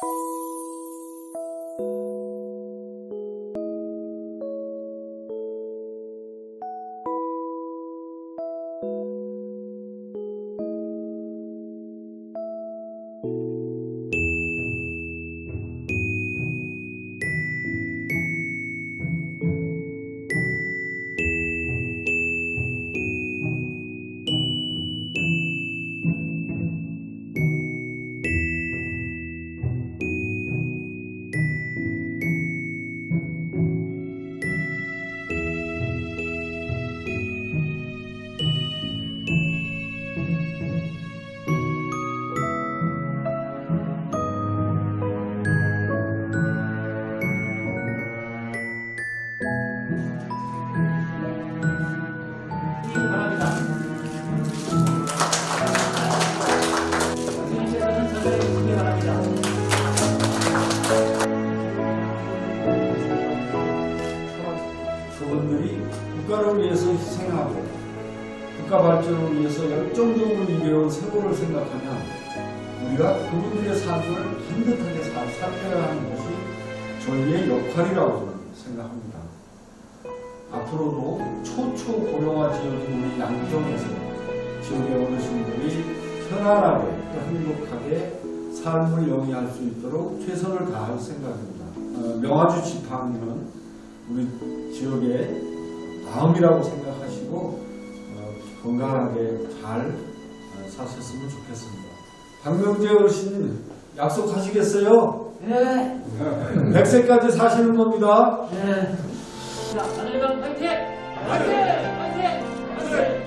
그분들이 국가를 위해서 희생하고 국가 발전을 위해서 열정적으로 일해온 세월을 생각하면 우리가 그분들의 삶을 반듯하게 살펴야 하는 것이 저희의 역할이라고 생각합니다. 앞으로도 초초고령화 지역인 우리 양평에서 지역의 어르신들이 편안하게 또 행복하게 삶을 영위할 수 있도록 최선을 다할 생각입니다. 명아주 지팡이는 우리 지역의 마음이라고 생각하시고 건강하게 잘 사셨으면 좋겠습니다. 박명재 어르신 약속하시겠어요? 네. 100세까지 사시는 겁니다. 네. 자, 안녕히 가세요. 화이팅! 화이팅! 화이팅! 화이팅!